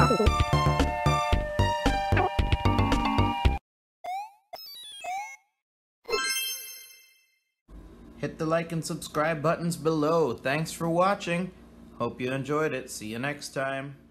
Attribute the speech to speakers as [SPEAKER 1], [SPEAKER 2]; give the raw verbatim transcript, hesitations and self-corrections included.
[SPEAKER 1] Hit the like and subscribe buttons below. Thanks for watching. Hope you enjoyed it. See you next time.